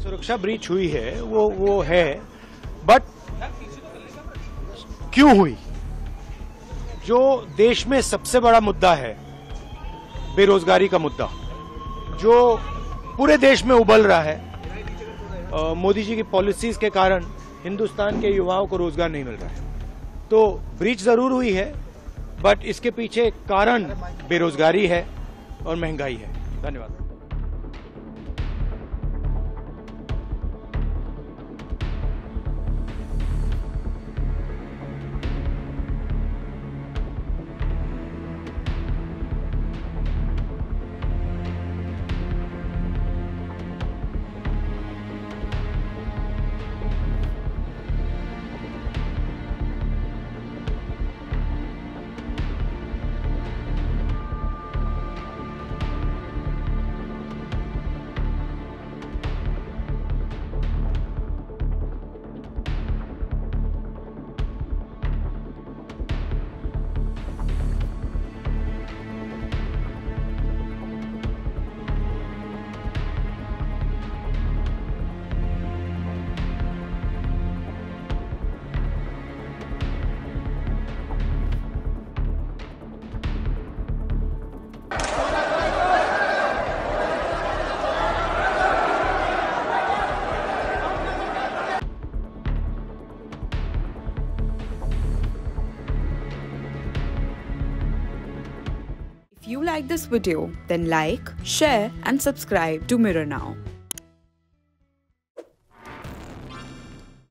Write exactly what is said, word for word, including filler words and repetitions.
सुरक्षा ब्रीच हुई है वो वो है, बट क्यों हुई? जो देश में सबसे बड़ा मुद्दा है, बेरोजगारी का मुद्दा, जो पूरे देश में उबल रहा है, आ, मोदी जी की पॉलिसीज के कारण हिंदुस्तान के युवाओं को रोजगार नहीं मिल रहा है। तो ब्रीच जरूर हुई है, बट इसके पीछे कारण बेरोजगारी है और महंगाई है। धन्यवाद। If you like this video, then like, share and subscribe to Mirror Now.